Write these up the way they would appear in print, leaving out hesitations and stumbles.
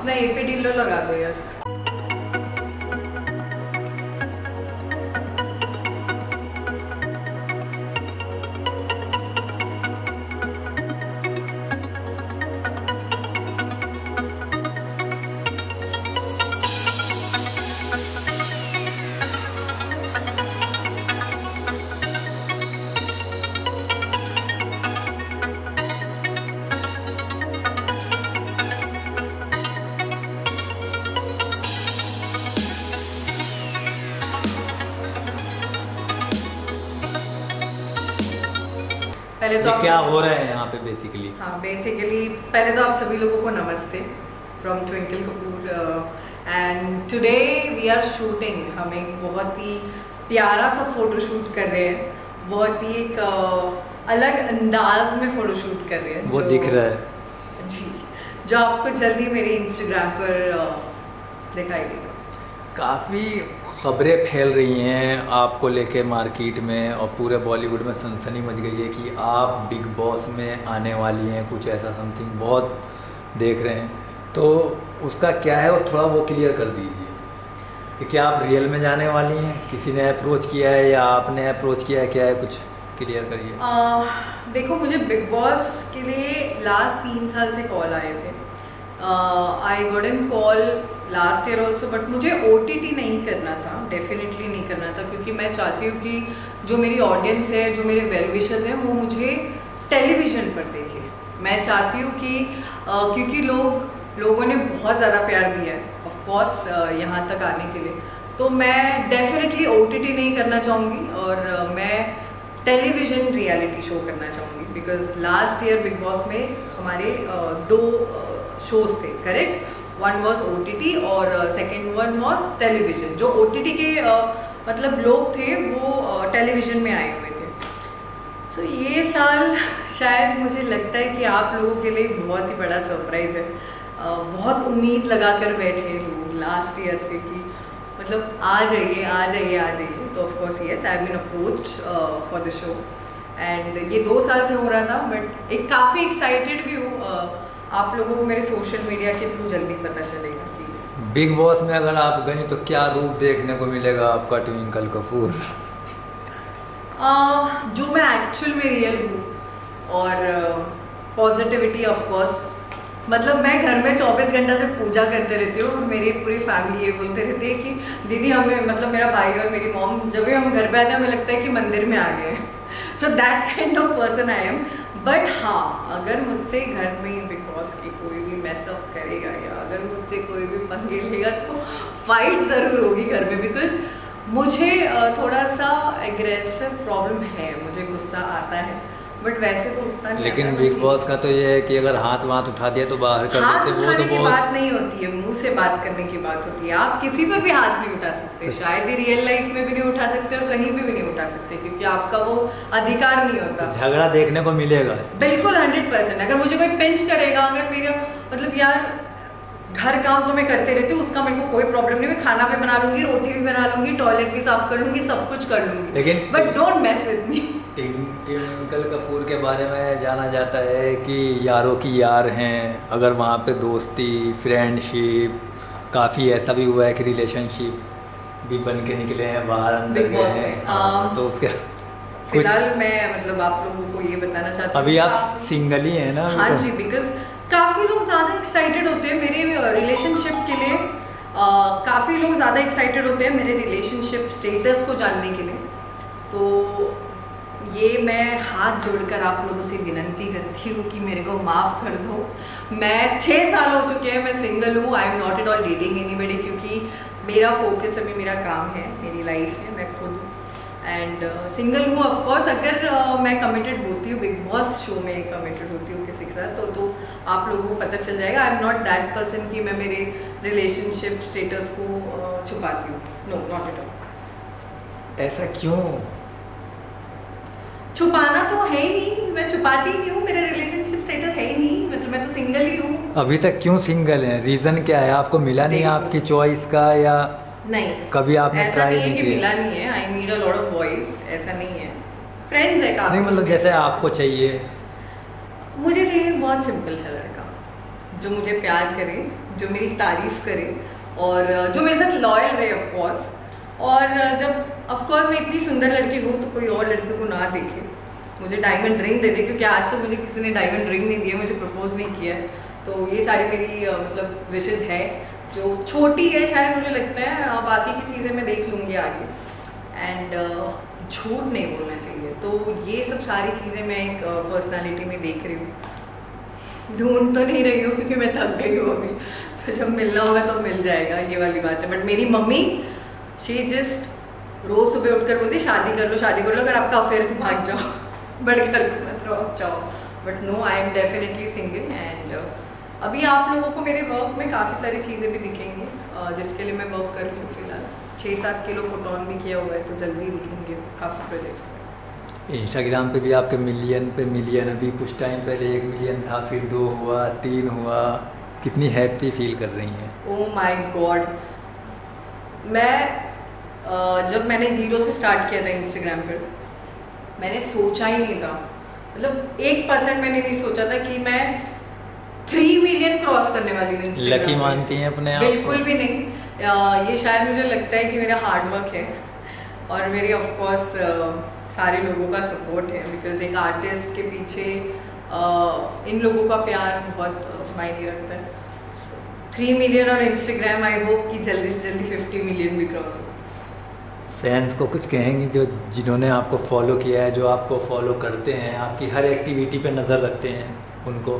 अपना एपी डीलो लगा दो यार। पहले तो क्या हो रहा है यहाँ पे बेसिकली? हाँ, बेसिकली पहले तो आप सभी लोगों को नमस्ते from Twinkle Kapoor and today we are shooting. हम एक बहुत ही प्यारा सा फोटो शूट कर रहे हैं, बहुत ही एक अलग अंदाज में फोटो शूट कर रहे हैं। वो दिख रहा है जी, जो आपको जल्दी मेरे इंस्टाग्राम पर दिखाई देगा। काफ़ी खबरें फैल रही हैं आपको लेके मार्केट में, और पूरे बॉलीवुड में सनसनी मच गई है कि आप बिग बॉस में आने वाली हैं, कुछ ऐसा समथिंग बहुत देख रहे हैं। तो उसका क्या है वो थोड़ा वो क्लियर कर दीजिए कि क्या आप रियल में जाने वाली हैं, किसी ने अप्रोच किया है या आपने अप्रोच किया है, क्या है, कुछ क्लियर करिए। देखो, मुझे बिग बॉस के लिए लास्ट 3 साल से कॉल आए थे। I got an call last year also, but मुझे OTT नहीं करना था, डेफिनेटली नहीं करना था, क्योंकि मैं चाहती हूँ कि जो मेरी ऑडियंस है, जो मेरे वेल विशर्स हैं, वो मुझे टेलीविज़न पर देखे। मैं चाहती हूँ कि क्योंकि लोगों ने बहुत ज़्यादा प्यार दिया है ऑफ कोर्स यहाँ तक आने के लिए, तो मैं डेफिनेटली OTT नहीं करना चाहूँगी और मैं टेलीविज़न रियलिटी शो करना चाहूँगी। Because last year Bigg Boss में हमारे 2 शोज थे, करेक्ट। वन वॉज OTT और सेकेंड वन वॉज टेलीविज़न। जो OTT के मतलब लोग थे वो टेलीविज़न में आए हुए थे। सो ये साल शायद मुझे लगता है कि आप लोगों के लिए बहुत ही बड़ा सरप्राइज़ है। बहुत उम्मीद लगा कर बैठे लोग लास्ट ईयर से कि मतलब आ जाइए आ जाइए आ जाइए। तो of course yes, I have been approached for the show and ये 2 साल से हो रहा था, बट एक काफ़ी एक्साइटेड भी हूँ। आप लोगों को मेरे सोशल मीडिया के थ्रू जल्दी पता चलेगा कि बिग बॉस में अगर आप गई तो क्या रूप देखने को मिलेगा आपका ट्विंकल कपूर? जो मैं एक्चुअल में रियल हूँ और पॉजिटिविटी ऑफ कोर्स। मतलब मैं घर में 24 घंटा से पूजा करते रहती हूँ और मेरी पूरी फैमिली ये बोलते रहती है कि दीदी हमें, मतलब मेरा भाई और मेरी मॉम, जब भी हम घर पे आते हैं हमें लगता है कि मंदिर में आ गए हैं। So that kind of person I am. But हाँ, अगर मुझसे घर में बिग बॉस की कोई भी मैसअप करेगा या अगर मुझसे कोई भी पंगे लेगा तो फाइट ज़रूर होगी घर में। बिकॉज मुझे थोड़ा सा एग्रेसिव प्रॉब्लम है, मुझे गुस्सा आता है, बट वैसे तो उतना नहीं। लेकिन बिग बॉस का तो ये है कि अगर हाथ उठा दिया तो बाहर कर देते, वो तो बहुत बात नहीं होती है, मुंह से बात करने की बात होती है। आप किसी पर भी हाथ नहीं उठा सकते, शायद ही रियल लाइफ में भी नहीं उठा सकते और कहीं भी नहीं उठा सकते, क्योंकि आपका वो अधिकार नहीं होता। तो झगड़ा देखने को मिलेगा बिल्कुल 100%। अगर मुझे कोई पिंच करेगा, अगर मेरा मतलब यार घर काम तो मैं करते रहती हूँ, उसका मेरे को कोई प्रॉब्लम नहीं। मैं खाना भी बना लूंगी, रोटी भी बना लूंगी, टॉयलेट भी साफ कर लूंगी, सब कुछ कर लूंगी, लेकिन but don't mess with me. Twinkle Kapoor के बारे में जाना जाता है कि यारों की यार हैं, अगर वहाँ पे दोस्ती, फ्रेंडशिप, काफ़ी ऐसा भी हुआ है कि रिलेशनशिप भी बन के निकले हैं, बाहर अंदर गए हैं। तो उसके फिलहाल मैं मतलब आप लोगों को ये बताना चाहती हूँ, अभी आप सिंगल ही हैं ना? हाँ जी, बिकॉज काफ़ी लोग ज़्यादा एक्साइटेड होते हैं मेरे रिलेशनशिप के लिए। काफ़ी लोग ज़्यादा एक्साइटेड होते हैं मेरे रिलेशनशिप स्टेटस को जानने के लिए। तो ये मैं हाथ जोड़कर आप लोगों से विनती करती हूँ कि मेरे को माफ़ कर दो। मैं 6 साल हो चुके हैं, मैं सिंगल हूँ, I am not at all dating anybody, क्योंकि मेरा फोकस अभी मेरा काम है, मेरी लाइफ है, मैं खुद एंड सिंगल हूँ। ऑफकोर्स अगर मैं कमिटेड होती हूँ, बिग बॉस शो में कमिटेड होती हूँ किसी के साथ, तो आप लोगों को पता चल जाएगा। I am not that person कि मैं मेरे रिलेशनशिप स्टेटस को छुपाती हूँ, नो, नॉट एट ऑल। ऐसा क्यों? छुपाना तो है ही नहीं, मैं छुपाती नहीं हूँ, मेरा रिलेशनशिप स्टेटस है ही नहीं, मतलब मैं तो सिंगल ही हूँ। अभी तक क्यों सिंगल हैं? रीज़न क्या है? आपको मिला नहीं आपकी चॉइस का, या नहीं कभी आपने ट्राई नहीं किया? मिला नहीं है, I need a lot of boys, ऐसा नहीं है, फ्रेंड्स है काफी। नहीं मतलब जैसे आपको चाहिए? मुझे चाहिए बहुत सिंपल सा लड़का जो मुझे प्यार करे, जो मेरी तारीफ़ करे और जो मेरे साथ लॉयल रहे ऑफ कोर्स। और जब ऑफ कोर्स मैं इतनी सुंदर लड़की हूँ तो कोई और लड़की को ना देखे, मुझे डायमंड रिंग दे दे, क्योंकि आज तक मुझे किसी ने डायमंड रिंग नहीं दिया, मुझे प्रपोज नहीं किया है। तो ये सारी मेरी मतलब विशेज़ है, जो छोटी है शायद मुझे लगता है, बाकी की चीज़ें मैं देख लूँगी आगे। एंड झूठ नहीं बोलना चाहिए, तो ये सब सारी चीज़ें मैं एक पर्सनालिटी में देख रही हूँ। ढूंढ तो नहीं रही हूँ क्योंकि मैं थक गई हूँ अभी, तो जब मिलना होगा तो मिल जाएगा, ये वाली बात है। बट मेरी मम्मी शी जस्ट रोज़ सुबह उठकर बोलती शादी कर लो, शादी कर लो, अगर आपका अफेयर तो भाग जाओ, बट घर को मत रहो, जाओ। But no, I am definitely single. And अभी आप लोगों को मेरे वर्क में काफ़ी सारी चीज़ें भी दिखेंगी, जिसके लिए मैं वर्क कर रही हूँ फिलहाल। 6-7 किलो पुट ऑन भी किया हुआ है, तो जल्दी दिखेंगे काफ़ी प्रोजेक्ट्स। इंस्टाग्राम पे भी आपके मिलियन पे मिलियन, अभी कुछ टाइम पहले 1 मिलियन था, फिर 2 हुआ, 3 हुआ, कितनी हैप्पी फील कर रही हैं? ओह माय गॉड, मैं जब मैंने 0 से स्टार्ट किया था इंस्टाग्राम पर, मैंने सोचा ही नहीं था, मतलब 1% मैंने नहीं सोचा था कि मैं 3 मिलियन क्रॉस करने वाली हूँ इंस्टाग्राम। लकी मानती हैं अपने आप? बिल्कुल भी नहीं। ये शायद मुझे लगता है कि मेरा हार्डवर्क है और मेरी ऑफ कोर्स सारे लोगों का सपोर्ट है, बिकॉज एक आर्टिस्ट के पीछे इन लोगों का प्यार बहुत मायने रखता है। 3 मिलियन और इंस्टाग्राम, आई होप कि जल्दी से जल्दी 50 मिलियन भी क्रॉस हो। फैंस को कुछ कहेंगी जो जिन्होंने आपको फॉलो किया है, जो आपको फॉलो करते हैं, आपकी हर एक्टिविटी पे नज़र रखते हैं, उनको?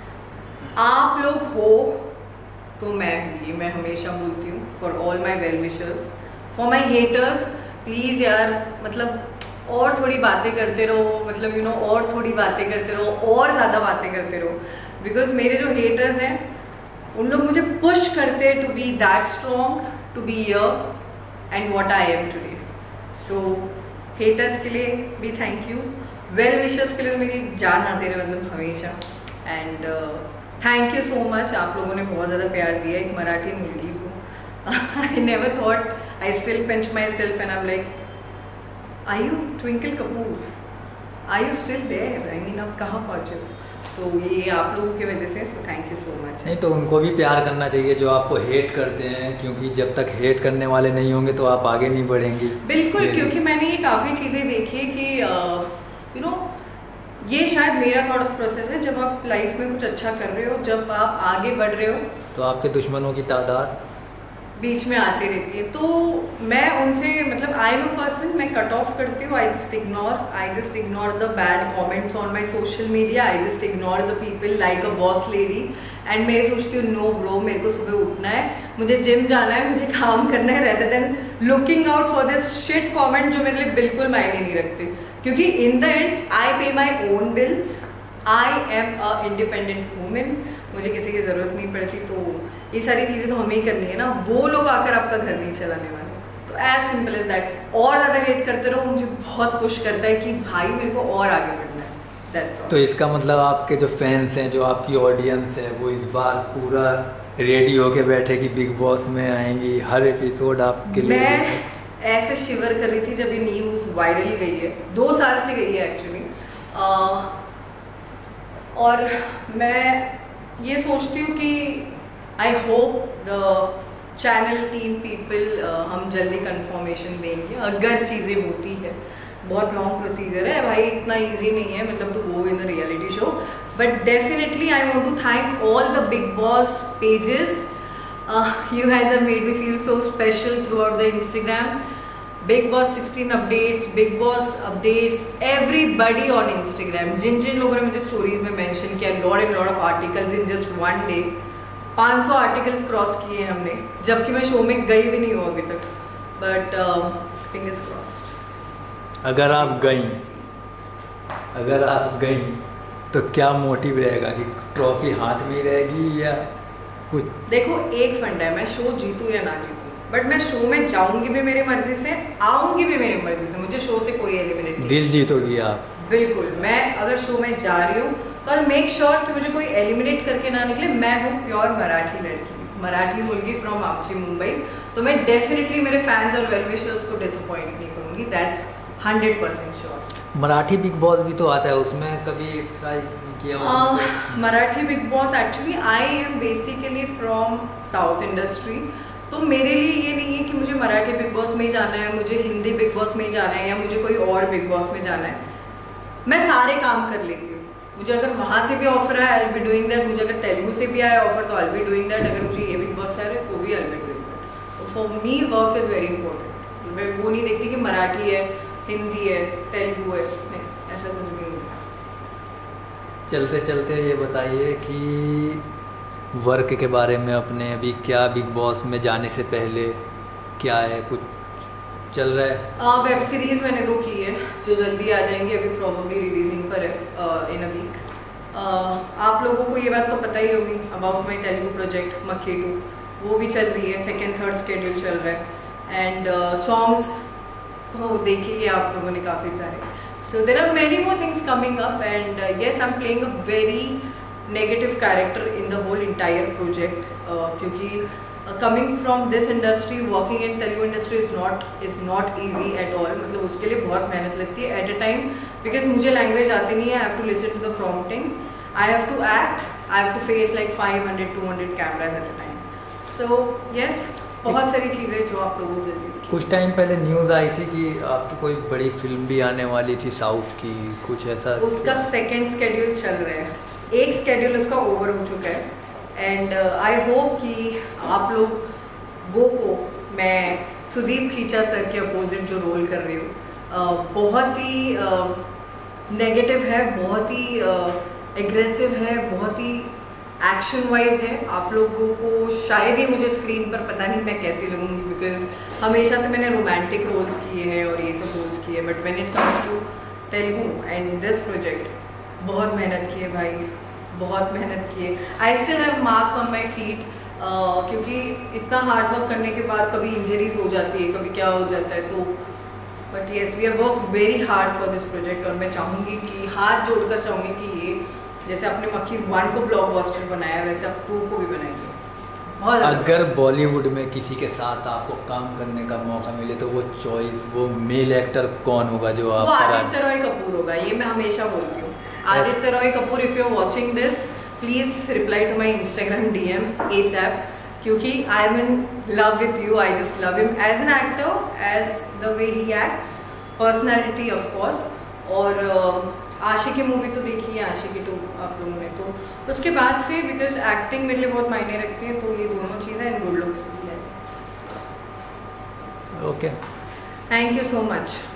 आप लोग हो तो मैं हूँ, ये मैं हमेशा बोलती हूँ। For all my well wishers, for my haters, please यार, मतलब और थोड़ी बातें करते रहो, मतलब यू नो और थोड़ी बातें करते रहो, और ज़्यादा बातें करते रहो, बिकॉज मेरे जो हेटर्स हैं उन लोग मुझे पुश करते हैं to be that strong, to be here and what I am today. So haters के लिए भी थैंक यू, वेल विशर्स के लिए तो मेरी जान हाजिर है, मतलब हमेशा। And thank you so much, आप लोगों ने बहुत ज़्यादा प्यार दिया एक मराठी मुलगी को। I never thought, I still pinch my self and I am like, I you Twinkle Kapoor, I you still there, I mean आप कहाँ पहुँचे हो? तो ये आप लोगों की वजह से, so thank you so much. नहीं तो उनको भी प्यार करना चाहिए जो आपको हेट करते हैं, क्योंकि जब तक हेट करने वाले नहीं होंगे तो आप आगे नहीं बढ़ेंगी। बिल्कुल, क्योंकि मैंने ये काफ़ी चीज़ें देखी है कि यू नो ये शायद मेरा थॉट प्रोसेस है, जब आप लाइफ में कुछ अच्छा कर रहे हो, जब आप आगे बढ़ रहे हो, तो आपके दुश्मनों की तादाद बीच में आती रहती है। तो मैं उनसे, मतलब आई एम अ पर्सन, मैं कट ऑफ करती हूँ, I just ignore the bad comments on my social media, I just ignore the people like a boss lady. And मैं सोचती हूँ नो ब्रो, मेरे को सुबह उठना है, मुझे जिम जाना है, मुझे काम करना है, rather than looking out for this shit comment जो मेरे लिए बिल्कुल मायने नहीं रखते। क्योंकि in the and I pay my own bills, I am an independent woman, मुझे किसी की ज़रूरत नहीं पड़ती। तो ये सारी चीज़ें तो हमें ही करनी है ना, वो लोग आकर आपका घर नहीं चलाने वाले। तो एज सिंपल एज दैट। और ज़्यादा हेट करते रहो, मुझे बहुत पुश करता है कि भाई मेरे को और आगे बढ़ना है, दैट्स ऑल। तो इसका मतलब आपके जो फैंस हैं, जो आपकी ऑडियंस है, वो इस बार पूरा रेडी होके बैठे कि बिग बॉस में आएंगी, हर एपिसोड आपके लिए? मैं ऐसे शिवर कर रही थी जब ये न्यूज़ वायरल गई है, 2 साल से गई है एक्चुअली, और मैं ये सोचती हूँ कि I hope the channel team people हम जल्दी कंफर्मेशन देंगे अगर चीज़ें होती है। बहुत लॉन्ग प्रोसीजर है भाई, इतना इजी नहीं है मतलब to go in the reality show, but definitely I want to thank all the Bigg Boss pages. You guys have made me feel so special throughout the Instagram. Big Boss 16 updates, Big Boss updates, everybody on Instagram. जिन लोगों ने मुझे stories में mention किया, lot of articles in just one day. 500 articles cross किए हमने, जबकि मैं शो में गई भी नहीं हूँ अभी तक, बट फिंगर्स क्रॉस्ड। अगर आप गई तो क्या मोटिव रहेगा कि ट्रॉफी हाथ में ही रहेगी या कुछ? देखो एक फंडा है, मैं शो जीतूँ या ना जीतूँ, बट मैं शो में जाऊंगी भी मेरी मर्जी से, आऊंगी भी मेरी मर्जी से, मुझे शो से कोई एलिमिनेट नहीं। दिल जीतोगी आप? बिल्कुल। मैं अगर शो में जा रही हूँ तो आई मेक श्योर कि मुझे कोई एलिमिनेट करके ना निकले। मैं हूँ प्योर मराठी लड़की, मराठी मुलगी फ्रॉम आपची मुंबई, तो मैं डेफिनेटली मेरे फैंस और वेल विशर्स को डिसअपॉइंट नहीं करूँगी, that's 100% sure. Marathi Bigg Boss भी तो आता है, उसमें कभी ट्राई किया हो तुमने? Marathi Bigg Boss actually I am basically from south industry, तो मेरे लिए ये नहीं है कि मुझे मराठी बिग बॉस में ही जाना है, मुझे हिंदी बिग बॉस में ही जाना है, या मुझे कोई और बिग बॉस में जाना है। मैं सारे काम कर लेती हूँ। मुझे अगर वहाँ से भी ऑफर आया I will be doing that, मुझे अगर तेलुगु से भी आया ऑफर तो I will be doing that, अगर मुझे ये बिग बॉस से आ रहा है तो भी I will be doing that. तो for me work is very important. मैं वो नहीं देखती कि मराठी है, हिंदी है, तेलुगु है, नहीं, ऐसा कुछ भी नहीं है। चलते चलते ये बताइए कि वर्क के बारे में अपने, अभी क्या बिग बॉस में जाने से पहले क्या है, कुछ चल रहा है? वेब सीरीज़ मैंने 2 की है जो जल्दी आ जाएंगी, अभी प्रॉब्ली रिलीजिंग पर है इन अ वीक। आप लोगों को ये बात तो पता ही होगी अबाउट माई तेलुगु प्रोजेक्ट मक्खी 2, वो भी चल रही है, 2nd 3rd स्केड्यूल चल रहा है। एंड सॉन्ग्स तो देखिए आप लोगों ने काफ़ी सारे। So there are many more things coming up, and yes I am playing a very negative character in the whole entire project, क्योंकि coming from this industry, working in Telugu industry is not easy at all। मतलब उसके लिए बहुत मेहनत लगती है at a time, because मुझे language आती नहीं है। I have to listen to the prompting, I have to act, I have to face like 500-200 cameras at a time। So yes, बहुत सारी चीज़ें जो आप लोगों को देखी। कुछ टाइम पहले न्यूज़ आई थी कि आपकी कोई बड़ी फिल्म भी आने वाली थी साउथ की, कुछ ऐसा? उसका 2nd स्केड्यूल चल रहा है, 1 स्केड्यूल उसका ओवर हो चुका है, एंड आई होप कि आप लोगों को मैं सुदीप खींचा सर के अपोजिट जो रोल कर रही हूँ, बहुत ही नेगेटिव है, बहुत ही एग्रेसिव है, बहुत ही एक्शन वाइज है। आप लोगों को शायद ही मुझे स्क्रीन पर पता नहीं मैं कैसी लगूंगी, बिकॉज हमेशा से मैंने रोमांटिक रोल्स किए हैं और ये सब रोल्स किए हैं, but when it comes to Telugu and this project बहुत मेहनत की है भाई, बहुत मेहनत की है। I still have marks on my feet, क्योंकि इतना हार्ड वर्क करने के बाद कभी इंजरीज हो जाती है, कभी क्या हो जाता है, तो but yes we have work very hard for this project. और मैं चाहूँगी कि हाथ जोड़कर चाहूँगी कि ये जैसे आपने मक्खी 1 को ब्लॉकबस्टर बनाया वैसे आप 2 को भी बनाएंगे। बहुत अगर बॉलीवुड में किसी के साथ आपको काम करने का मौका मिले तो वो चॉइस, वो मेल एक्टर कौन होगा जो आप? वो आदित्य रॉय कपूर होगा, ये मैं हमेशा बोलती हूँ। Aditya Roy Kapoor, if you are watching this please reply to my Instagram DM ASAP, क्योंकि I am in love with you. I just love him as an actor, as the way he acts, personality of course. और Aashiqui movie तो देखी है, आशिकी 2 आप लोगों ने, तो उसके बाद से बिकॉज एक्टिंग मेरे लिए बहुत मायने रखती है, तो ये दोनों चीज़ें एंड गुड लुक्स भी है। Okay, thank you so much.